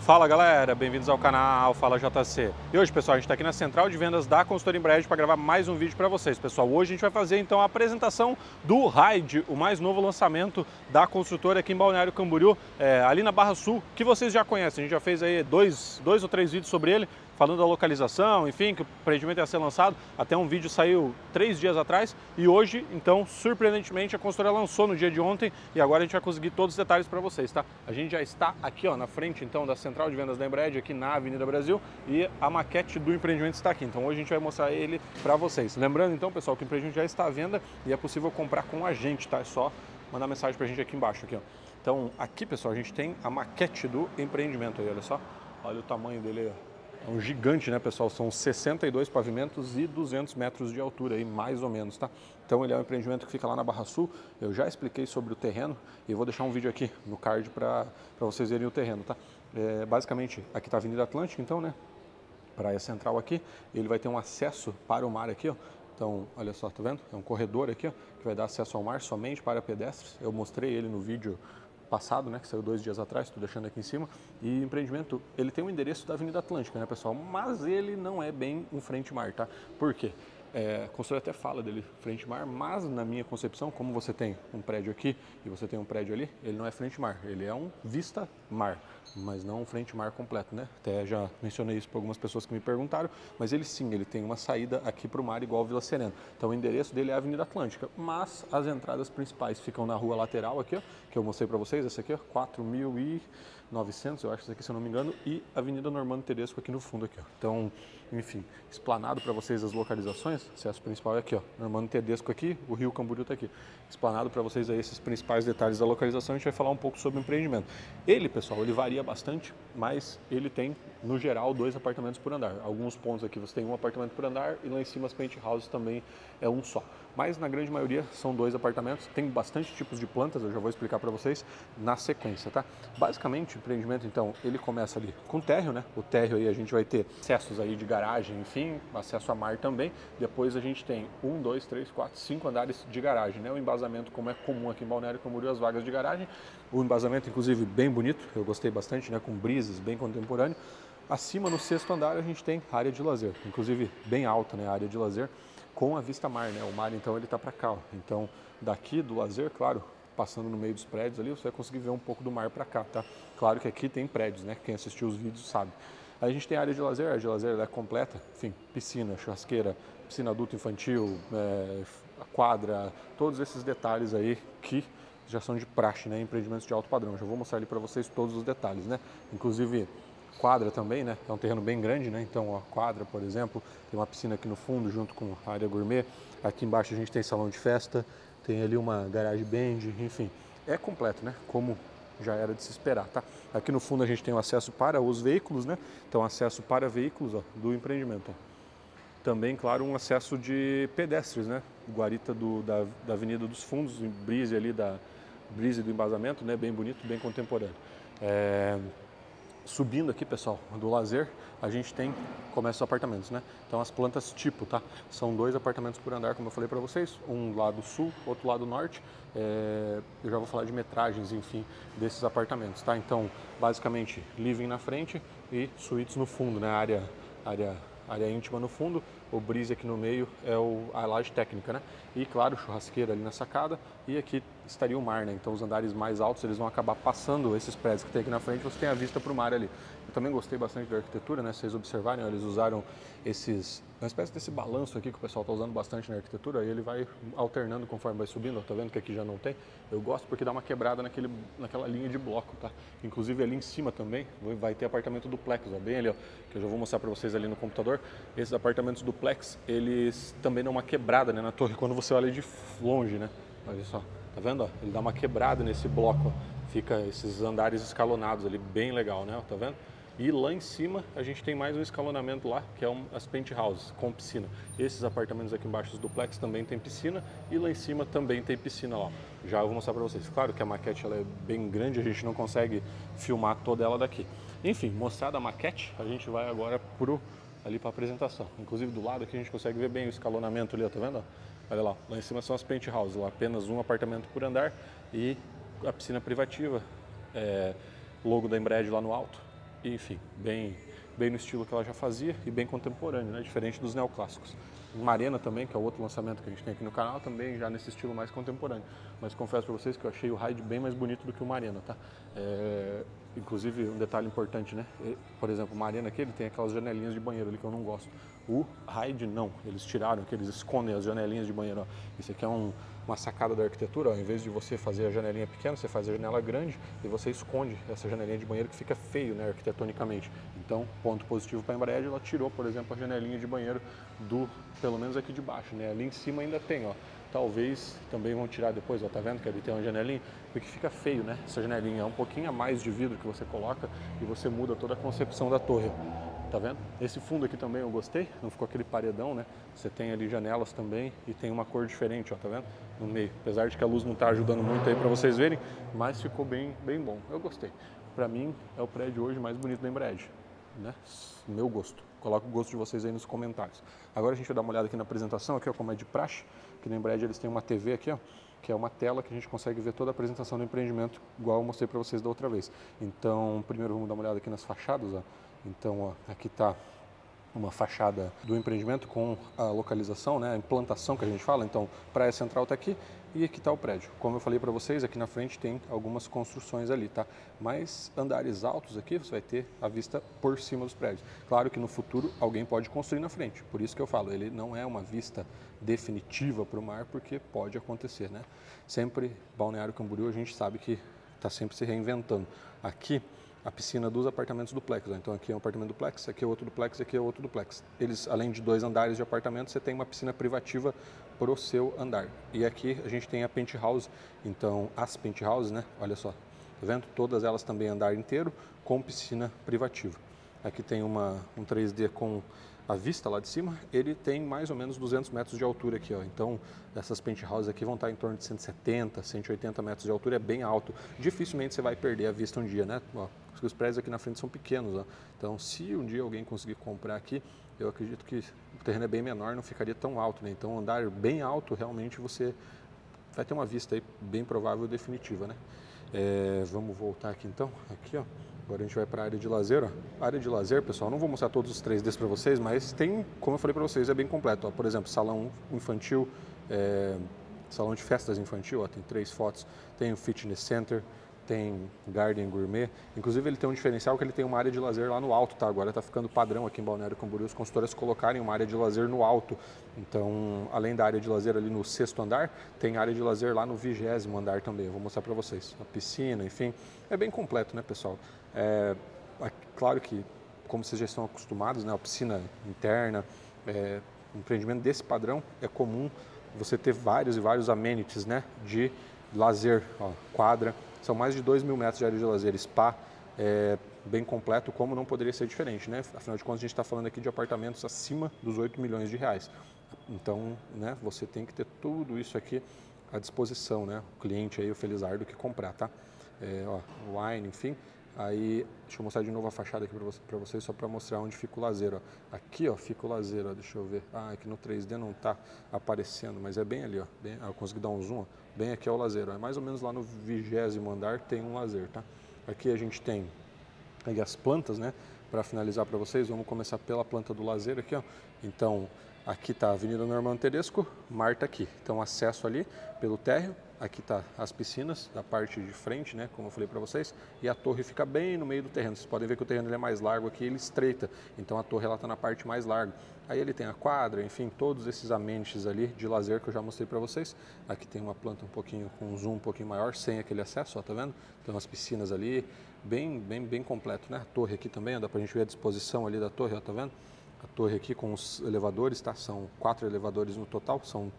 Fala galera, bem-vindos ao canal Fala JC. E hoje, pessoal, a gente está aqui na central de vendas da Consultoria Embreagem para gravar mais um vídeo para vocês. Pessoal, hoje a gente vai fazer então a apresentação do Ride, o mais novo lançamento da construtora aqui em Balneário Camboriú, ali na Barra Sul, que vocês já conhecem. A gente já fez aí dois ou três vídeos sobre ele, falando da localização, enfim, que o empreendimento ia ser lançado. Até um vídeo saiu 3 dias atrás e hoje, então, surpreendentemente, a consultora lançou no dia de ontem e agora a gente vai conseguir todos os detalhes para vocês, tá? A gente já está aqui, ó, na frente, então, da central de vendas da Embreagem, aqui na Avenida Brasil, e a maquete do empreendimento está aqui. Então, hoje a gente vai mostrar ele para vocês. Lembrando, então, pessoal, que o empreendimento já está à venda e é possível comprar com a gente, tá? É só mandar mensagem para a gente aqui embaixo, aqui, ó. Então, aqui, pessoal, a gente tem a maquete do empreendimento aí, olha só. Olha o tamanho dele aí, ó. É um gigante, né, pessoal? São 62 pavimentos e 200 metros de altura, aí, mais ou menos, tá? Então ele é um empreendimento que fica lá na Barra Sul. Eu já expliquei sobre o terreno e vou deixar um vídeo aqui no card para vocês verem o terreno, tá? Basicamente, aqui está a Avenida Atlântica, então, né? Praia Central aqui. Ele vai ter um acesso para o mar aqui, ó. Então, olha só, tá vendo? É um corredor aqui, ó, que vai dar acesso ao mar somente para pedestres. Eu mostrei ele no vídeo passado, né, que saiu 2 dias atrás, estou deixando aqui em cima. E o empreendimento, ele tem o endereço da Avenida Atlântica, né, pessoal? Mas ele não é bem um frente-mar, tá? Por quê? A consultora até fala dele frente-mar, mas na minha concepção, como você tem um prédio aqui e você tem um prédio ali, ele não é frente-mar, ele é um vista-mar, mas não um frente-mar completo, né? Até já mencionei isso para algumas pessoas que me perguntaram, mas ele sim, ele tem uma saída aqui para o mar igual Vila Serena. Então o endereço dele é a Avenida Atlântica, mas as entradas principais ficam na rua lateral aqui, ó, que eu mostrei para vocês, essa aqui, ó, 4.900, eu acho, isso aqui, se eu não me engano, e Avenida Normando Tedesco aqui no fundo, aqui, ó. Então, enfim, explanado para vocês as localizações, acesso principal é aqui, ó, Normando Tedesco aqui, o Rio Camboriú está aqui. Explanado para vocês aí esses principais detalhes da localização, a gente vai falar um pouco sobre o empreendimento. Ele, pessoal, ele varia bastante, mas ele tem, no geral, 2 apartamentos por andar. Alguns pontos aqui você tem um apartamento por andar e lá em cima as penthouses também é um só. Mas na grande maioria são 2 apartamentos, tem bastante tipos de plantas, eu já vou explicar para vocês na sequência, tá? Basicamente o empreendimento, então, ele começa ali com térreo, né? O térreo aí a gente vai ter acessos aí de garagem, enfim, acesso a mar também. Depois a gente tem 1, 2, 3, 4, 5 andares de garagem, né? O embasamento, como é comum aqui em Balneário Camboriú, as vagas de garagem. O embasamento, inclusive, bem bonito, eu gostei bastante, né? Com brises, bem contemporâneo. Acima, no 6º andar, a gente tem área de lazer, inclusive bem alta, né? A área de lazer, com a vista mar, né? O mar, então, ele tá para cá, ó. Então, daqui do lazer, claro, passando no meio dos prédios ali, você vai conseguir ver um pouco do mar para cá, tá? Claro que aqui tem prédios, né? Quem assistiu os vídeos sabe. Aí a gente tem a área de lazer ela é completa, enfim, piscina, churrasqueira, piscina adulto infantil, quadra, todos esses detalhes aí que já são de praxe, né? Empreendimentos de alto padrão. Já vou mostrar ali para vocês todos os detalhes, né? Inclusive quadra também, né? É um terreno bem grande, né? Então a quadra, por exemplo, tem uma piscina aqui no fundo junto com a área gourmet. Aqui embaixo a gente tem salão de festa, tem ali uma garagem band, enfim, é completo, né? Como já era de se esperar, tá? Aqui no fundo a gente tem o acesso para os veículos, né? Então acesso para veículos, ó, do empreendimento. Também, claro, um acesso de pedestres, né? Guarita da Avenida dos Fundos, brise ali da brise do embasamento, né? Bem bonito, bem contemporâneo. Subindo aqui, pessoal, do lazer, a gente começa os apartamentos, né? Então as plantas tipo, tá? São 2 apartamentos por andar, como eu falei para vocês, um lado sul, outro lado norte. Eu já vou falar de metragens, enfim, desses apartamentos, tá? Então, basicamente, living na frente e suítes no fundo, né? Área íntima no fundo, o brise aqui no meio é a laje técnica, né? E claro, churrasqueira ali na sacada e aqui estaria o mar, né? Então os andares mais altos eles vão acabar passando esses prédios que tem aqui na frente, você tem a vista para o mar ali. Eu também gostei bastante da arquitetura, né? Se vocês observarem, eles usaram uma espécie desse balanço aqui que o pessoal está usando bastante na arquitetura, e ele vai alternando conforme vai subindo, ó, tá vendo que aqui já não tem? Eu gosto porque dá uma quebrada naquela linha de bloco, tá? Inclusive ali em cima também vai ter apartamento duplex, ó, bem ali, ó, que eu já vou mostrar para vocês ali no computador. Esses apartamentos duplex, eles também dão uma quebrada, né, na torre quando você olha de longe, né? Olha só, tá vendo, ó? Ele dá uma quebrada nesse bloco, ó. Fica esses andares escalonados ali, bem legal, né? Tá vendo? E lá em cima a gente tem mais um escalonamento lá, que é as penthouses com piscina. Esses apartamentos aqui embaixo, os duplex, também tem piscina e lá em cima também tem piscina lá. Já eu vou mostrar para vocês. Claro que a maquete ela é bem grande, a gente não consegue filmar toda ela daqui. Enfim, mostrada a maquete, a gente vai agora ali para a apresentação. Inclusive do lado aqui a gente consegue ver bem o escalonamento ali, ó, tá vendo? Olha lá em cima são as penthouses, lá apenas um apartamento por andar e a piscina privativa, logo da Embreagem lá no alto. E, enfim, bem no estilo que ela já fazia e bem contemporâneo, né? Diferente dos neoclássicos. Uma Arena também, que é outro lançamento que a gente tem aqui no canal, também já nesse estilo mais contemporâneo. Mas confesso para vocês que eu achei o Ride bem mais bonito do que uma Arena, tá? Inclusive, um detalhe importante, né? Por exemplo, uma Arena aqui, ele tem aquelas janelinhas de banheiro ali que eu não gosto. O Ride não, eles tiraram, que eles escondem as janelinhas de banheiro, ó. Isso aqui é uma sacada da arquitetura, ó. Em vez de você fazer a janelinha pequena, você faz a janela grande e você esconde essa janelinha de banheiro que fica feio, né, arquitetonicamente. Então, ponto positivo para a Embraer, ela tirou, por exemplo, a janelinha de banheiro pelo menos aqui de baixo, né? Ali em cima ainda tem, ó. Talvez também vão tirar depois, ó, tá vendo que ali tem uma janelinha? Porque fica feio, né? Essa janelinha é um pouquinho a mais de vidro que você coloca e você muda toda a concepção da torre. Tá vendo? Esse fundo aqui também eu gostei, não ficou aquele paredão, né? Você tem ali janelas também e tem uma cor diferente, ó, tá vendo? No meio, apesar de que a luz não tá ajudando muito aí para vocês verem, mas ficou bem bom, eu gostei. Para mim é o prédio hoje mais bonito da Embraer, né? Meu gosto. Coloca o gosto de vocês aí nos comentários. Agora a gente vai dar uma olhada aqui na apresentação, aqui ó, como é de praxe, que na Embraer eles têm uma TV aqui, ó, que é uma tela que a gente consegue ver toda a apresentação do empreendimento, igual eu mostrei para vocês da outra vez. Então, primeiro vamos dar uma olhada aqui nas fachadas, ó. Então, ó, aqui está uma fachada do empreendimento com a localização, né, a implantação que a gente fala. Então, Praia Central está aqui e aqui está o prédio. Como eu falei para vocês, aqui na frente tem algumas construções ali, tá? Mas andares altos aqui você vai ter a vista por cima dos prédios. Claro que no futuro alguém pode construir na frente, por isso que eu falo, ele não é uma vista definitiva para o mar, porque pode acontecer, né? Sempre, Balneário Camboriú, a gente sabe que está sempre se reinventando. Aqui, a piscina dos apartamentos duplex. Então aqui é um apartamento duplex, aqui é outro duplex, aqui é outro duplex. Eles, além de 2 andares de apartamento, você tem uma piscina privativa para o seu andar. E aqui a gente tem a penthouse, então as penthouses, né? Olha só, tá vendo? Todas elas também andar inteiro com piscina privativa. Aqui tem um 3D com a vista lá de cima, ele tem mais ou menos 200 metros de altura aqui, ó. Então, essas penthouses aqui vão estar em torno de 170, 180 metros de altura, é bem alto. Dificilmente você vai perder a vista um dia, né? Ó, os prédios aqui na frente são pequenos, ó. Então, se um dia alguém conseguir comprar aqui, eu acredito que o terreno é bem menor, não ficaria tão alto, né? Então, andar bem alto, realmente você vai ter uma vista aí bem provável e definitiva, né? Vamos voltar aqui então, aqui ó. Agora a gente vai para a área de lazer, ó. A área de lazer, pessoal, não vou mostrar todos os 3Ds para vocês, mas tem, como eu falei para vocês, é bem completo, ó. Por exemplo, salão infantil, salão de festas infantil, ó, tem 3 fotos, tem o fitness center, tem garden gourmet, inclusive ele tem um diferencial que ele tem uma área de lazer lá no alto, tá? Agora tá ficando padrão aqui em Balneário Camboriú os consultores colocarem uma área de lazer no alto. Então, além da área de lazer ali no 6º andar, tem área de lazer lá no 20º andar também. Eu vou mostrar para vocês. A piscina, enfim, é bem completo, né, pessoal? Claro que, como vocês já estão acostumados, né, a piscina interna, um empreendimento desse padrão, é comum você ter vários e vários amenities, né, de lazer, ó, quadra. São mais de 2.000 metros de área de lazer, spa, bem completo, como não poderia ser diferente, né? Afinal de contas, a gente está falando aqui de apartamentos acima dos 8 milhões de reais. Então, né, você tem que ter tudo isso aqui à disposição, né? O cliente aí, o felizardo, que comprar, tá? Wine, enfim. Aí, deixa eu mostrar de novo a fachada aqui para vocês, só para mostrar onde fica o lazer, ó. Aqui, ó, fica o lazer, ó, deixa eu ver. Ah, aqui no 3D não está aparecendo, mas é bem ali, ó. Eu consegui dar um zoom, ó. Bem aqui é o lazer, ó. É mais ou menos lá no 20º andar tem um lazer, tá? Aqui a gente tem aí as plantas, né? Para finalizar para vocês, vamos começar pela planta do lazer aqui, ó. Então, aqui está a Avenida Normando Tedesco, mar tá aqui. Então, acesso ali pelo térreo. Aqui tá as piscinas da parte de frente, né, como eu falei para vocês, e a torre fica bem no meio do terreno. Vocês podem ver que o terreno ele é mais largo aqui, ele estreita, então a torre ela tá na parte mais larga. Aí ele tem a quadra, enfim, todos esses amenities ali de lazer que eu já mostrei para vocês. Aqui tem uma planta um pouquinho com um zoom um pouquinho maior, sem aquele acesso, ó, tá vendo? Então as piscinas ali, bem completo, né? A torre aqui também, ó, dá pra gente ver a disposição ali da torre, ó, tá vendo? A torre aqui com os elevadores, tá? São 4 elevadores no total, são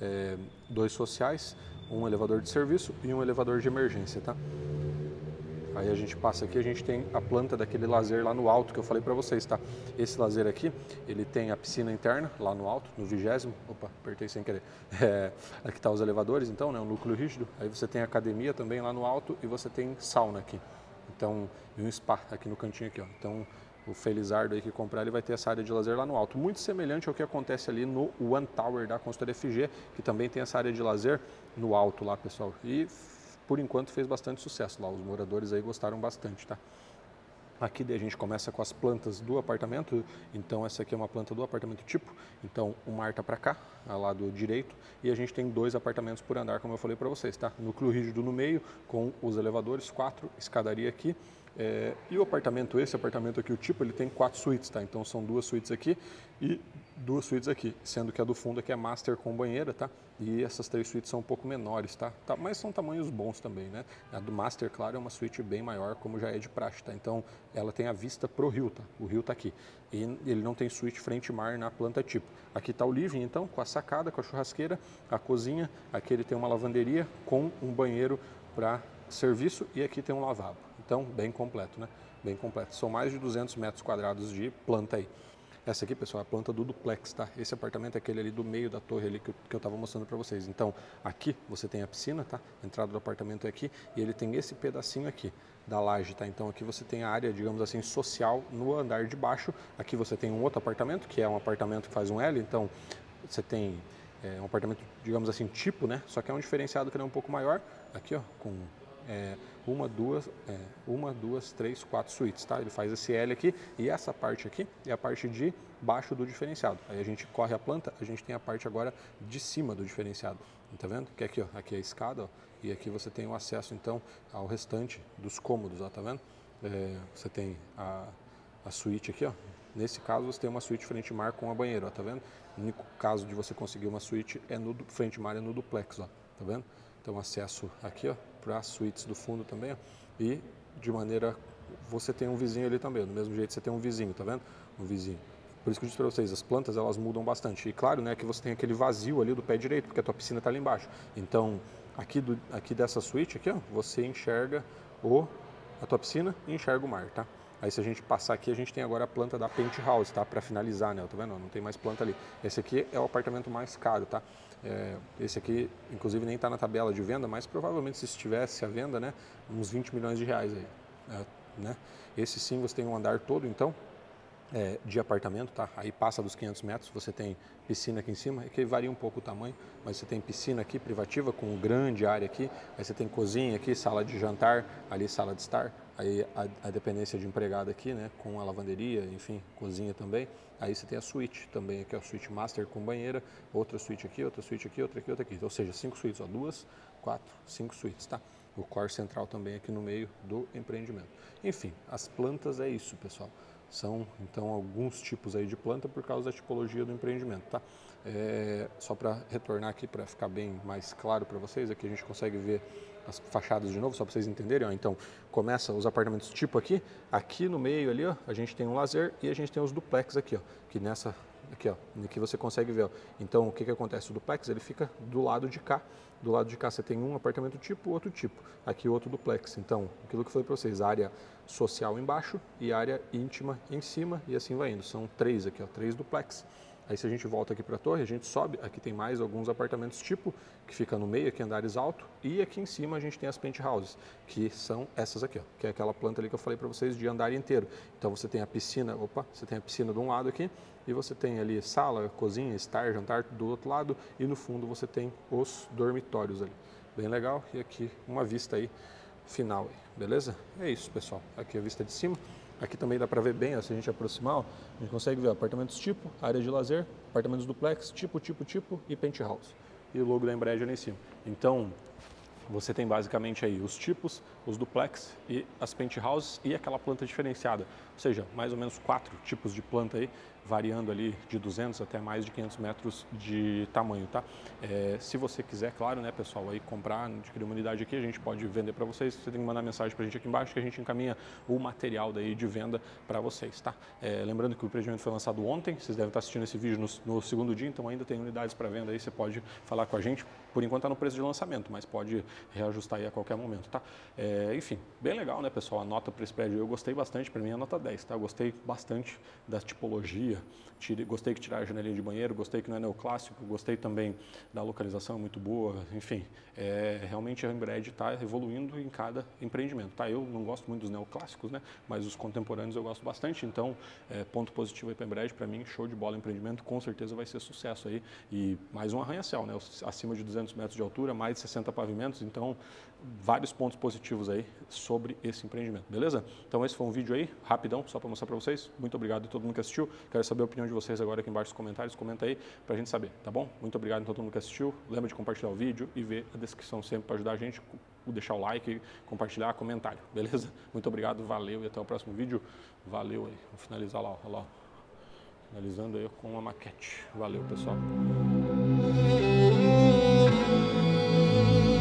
2 sociais, um elevador de serviço e um elevador de emergência, tá? Aí a gente passa aqui, a gente tem a planta daquele lazer lá no alto que eu falei para vocês, tá? Esse lazer aqui, ele tem a piscina interna lá no alto, no 20º. Opa, apertei sem querer. Aqui tá os elevadores, então, né? O núcleo rígido. Aí você tem a academia também lá no alto e você tem sauna aqui. Então, e um spa aqui no cantinho aqui, ó. Então, o felizardo aí que comprar, ele vai ter essa área de lazer lá no alto. Muito semelhante ao que acontece ali no One Tower da consultoria FG, que também tem essa área de lazer no alto lá, pessoal. E, por enquanto, fez bastante sucesso lá. Os moradores aí gostaram bastante, tá? Aqui daí a gente começa com as plantas do apartamento, então essa aqui é uma planta do apartamento tipo, então o mar está para cá, ao lado direito, e a gente tem 2 apartamentos por andar, como eu falei para vocês, tá? Núcleo rígido no meio, com os elevadores, 4, escadaria aqui, e o apartamento, esse apartamento aqui, o tipo, ele tem 4 suítes, tá? Então são 2 suítes aqui e 2 suítes aqui, sendo que a do fundo aqui é master com banheira, tá? E essas 3 suítes são um pouco menores, tá? Mas são tamanhos bons também, né? A do master, claro, é uma suíte bem maior, como já é de praxe, tá? Então ela tem a vista pro rio, tá? O rio tá aqui. E ele não tem suíte frente mar na planta tipo. Aqui tá o living, então, com a sacada, com a churrasqueira, a cozinha. Aqui ele tem uma lavanderia com um banheiro para serviço e aqui tem um lavabo. Então, bem completo, né? Bem completo. São mais de 200 metros quadrados de planta aí. Essa aqui, pessoal, é a planta do duplex, tá? Esse apartamento é aquele ali do meio da torre ali que eu estava mostrando para vocês. Então, aqui você tem a piscina, tá? A entrada do apartamento é aqui e ele tem esse pedacinho aqui da laje, tá? Então, aqui você tem a área, digamos assim, social no andar de baixo. Aqui você tem um outro apartamento, que é um apartamento que faz um L, então você tem um apartamento, digamos assim, tipo, né? Só que é um diferenciado que é um pouco maior. Aqui, ó, com uma, duas, três, 4 suítes, tá? Ele faz esse L aqui e essa parte aqui é a parte de baixo do diferenciado. Aí a gente corre a planta, a gente tem a parte agora de cima do diferenciado. Tá vendo? Que aqui, ó, aqui é a escada, ó, e aqui você tem o acesso então ao restante dos cômodos, ó, tá vendo? Você tem a suíte aqui, ó. Nesse caso você tem uma suíte frente mar com a banheira, ó, tá vendo? O único caso de você conseguir uma suíte é no frente mar, é no duplex, ó, tá vendo? Então acesso aqui, ó, para as suítes do fundo também, ó, e de maneira, você tem um vizinho ali também, do mesmo jeito você tem um vizinho, tá vendo? Um vizinho. Por isso que eu disse para vocês, as plantas elas mudam bastante. E claro, né, que você tem aquele vazio ali do pé direito, porque a tua piscina está ali embaixo. Então, aqui dessa suíte aqui, ó, você enxerga a tua piscina e enxerga o mar, tá? Aí se a gente passar aqui, a gente tem agora a planta da penthouse, tá? Para finalizar, né? Tá vendo? Não tem mais planta ali. Esse aqui é o apartamento mais caro, tá? Esse aqui, inclusive, nem está na tabela de venda, mas provavelmente se estivesse à venda, né? Uns 20 milhões de reais aí, né? Esse sim, você tem um andar todo, então, de apartamento, tá? Aí passa dos 500 metros, você tem piscina aqui em cima, que varia um pouco o tamanho, mas você tem piscina aqui privativa com grande área aqui, aí você tem cozinha aqui, sala de jantar, ali sala de estar, aí a dependência de empregado aqui, né, com a lavanderia, enfim, cozinha também. Aí você tem a suíte também aqui, a suíte master com banheira, outra suíte aqui, outra suíte aqui, outra aqui, outra aqui. Ou seja, 5 suítes, ó, 2, 4, 5 suítes, tá? O core central também aqui no meio do empreendimento. Enfim, as plantas é isso, pessoal. São, então, alguns tipos aí de planta por causa da tipologia do empreendimento, tá? Só para retornar aqui, para ficar bem mais claro para vocês, aqui a gente consegue ver as fachadas de novo, só para vocês entenderem, ó. Então, começa os apartamentos tipo aqui no meio ali, ó, a gente tem um lazer e a gente tem os duplex aqui, ó, que nessa... Aqui, ó, aqui você consegue ver, ó. Então, o que acontece? O duplex, ele fica do lado de cá. Do lado de cá você tem um apartamento tipo, outro tipo. Aqui outro duplex. Então, aquilo que eu falei para vocês, área social embaixo e área íntima em cima e assim vai indo. São 3 aqui, ó, 3 duplex. Aí se a gente volta aqui para a torre, a gente sobe, aqui tem mais alguns apartamentos tipo, que fica no meio, aqui andares alto, e aqui em cima a gente tem as penthouses, que são essas aqui, ó, que é aquela planta ali que eu falei para vocês de andar inteiro. Então você tem a piscina, você tem a piscina de um lado aqui, e você tem ali sala, cozinha, estar, jantar do outro lado, e no fundo você tem os dormitórios ali. Bem legal, e aqui uma vista aí final, aí, beleza? É isso, pessoal, aqui a vista de cima. Aqui também dá para ver bem, ó, se a gente aproximar, ó, a gente consegue ver ó, apartamentos tipo, área de lazer, apartamentos duplex, tipo e penthouse. E o logo da Embread ali em cima. Então, você tem basicamente aí os tipos, os duplex e as penthouses e aquela planta diferenciada. Ou seja, mais ou menos 4 tipos de planta aí, variando ali de 200 até mais de 500 metros de tamanho, tá? Se você quiser, claro, né, pessoal, aí comprar, adquirir uma unidade aqui, a gente pode vender para vocês. Você tem que mandar mensagem para a gente aqui embaixo que a gente encaminha o material daí de venda para vocês, tá? Lembrando que o empreendimento foi lançado ontem, vocês devem estar assistindo esse vídeo no segundo dia, então ainda tem unidades para venda aí, você pode falar com a gente. Por enquanto está no preço de lançamento, mas pode reajustar aí a qualquer momento, tá? Enfim, bem legal, né, pessoal? A nota para esse prédio eu gostei bastante, para mim é nota 10, tá? Eu gostei bastante da tipologia, gostei que tiraram a janelinha de banheiro, gostei que não é neoclássico, gostei também da localização, é muito boa, enfim, realmente a Embread está evoluindo em cada empreendimento, tá? Eu não gosto muito dos neoclássicos, né? Mas os contemporâneos eu gosto bastante, então ponto positivo aí para a Embread, para mim, show de bola empreendimento, com certeza vai ser sucesso aí, e mais um arranha-céu, né? Acima de 200 metros de altura, mais de 60 pavimentos, Então, vários pontos positivos aí sobre esse empreendimento, beleza? Então esse foi um vídeo aí, rapidão, só para mostrar para vocês. Muito obrigado a todo mundo que assistiu. Quero saber a opinião de vocês agora aqui embaixo nos comentários. Comenta aí para a gente saber, tá bom? Muito obrigado a todo mundo que assistiu. Lembra de compartilhar o vídeo e ver a descrição sempre para ajudar a gente. Deixar o like, compartilhar, comentário, beleza? Muito obrigado, valeu e até o próximo vídeo. Valeu aí. Vou finalizar lá, ó, lá. Finalizando aí com a maquete. Valeu, pessoal.